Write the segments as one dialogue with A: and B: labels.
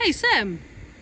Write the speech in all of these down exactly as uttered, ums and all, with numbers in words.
A: Hey Sam!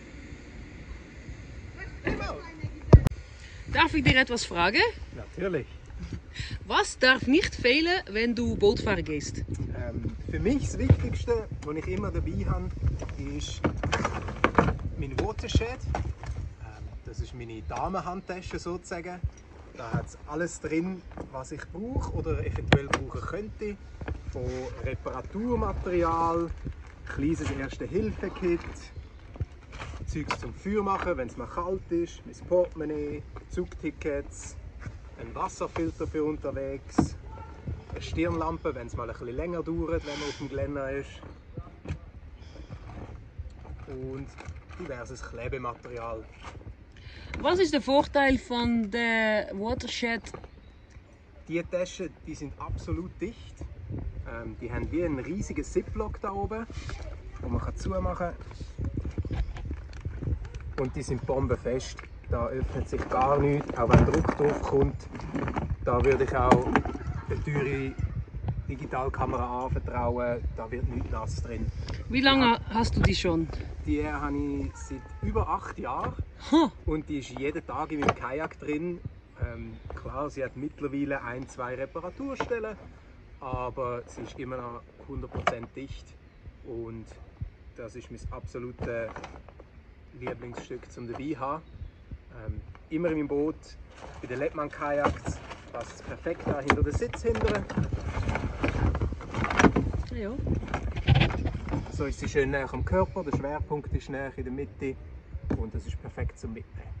A: Darf ich dir etwas fragen?
B: Natürlich.
A: Was darf nicht fehlen, wenn du Bootfahren gehst?
B: Ähm, für mich das Wichtigste, was ich immer dabei habe, ist mein Watershed. Ähm, das ist meine Damenhandtasche sozusagen. Da hat es alles drin, was ich brauche oder eventuell brauchen könnte. Von Reparaturmaterial, kleines Erste-Hilfe-Kit, Zeugs zum Feuer machen, wenn es mal kalt ist, mein Portemonnaie, Zugtickets, ein Wasserfilter für unterwegs, eine Stirnlampe, wenn es mal ein bisschen länger dauert, wenn man auf dem Geländer ist, und diverses Klebematerial.
A: Was ist der Vorteil von der Watershed?
B: Die Taschen, die sind absolut dicht. Ähm, die haben wie einen riesigen Ziplock da oben, wo man kann zumachen kann. Und die sind bombenfest. Da öffnet sich gar nichts, auch wenn Druck drauf kommt. Da würde ich auch eine teure Digitalkamera anvertrauen, da wird nichts nass drin.
A: Wie lange hast du die schon?
B: Die habe ich seit über acht Jahren
A: Huh.
B: und die ist jeden Tag in meinem Kajak drin. Ähm, klar, sie hat mittlerweile ein, zwei Reparaturstellen, aber sie ist immer noch hundert Prozent dicht und das ist mein absolutes Lieblingsstück zum dabei haben. Ähm, immer in meinem Boot, bei den Lettmann-Kajaks passt es perfekt da hinter den Sitz hinten.
A: Ja.
B: So ist sie schön näher am Körper, der Schwerpunkt ist näher in der Mitte und das ist perfekt zum Mitnehmen.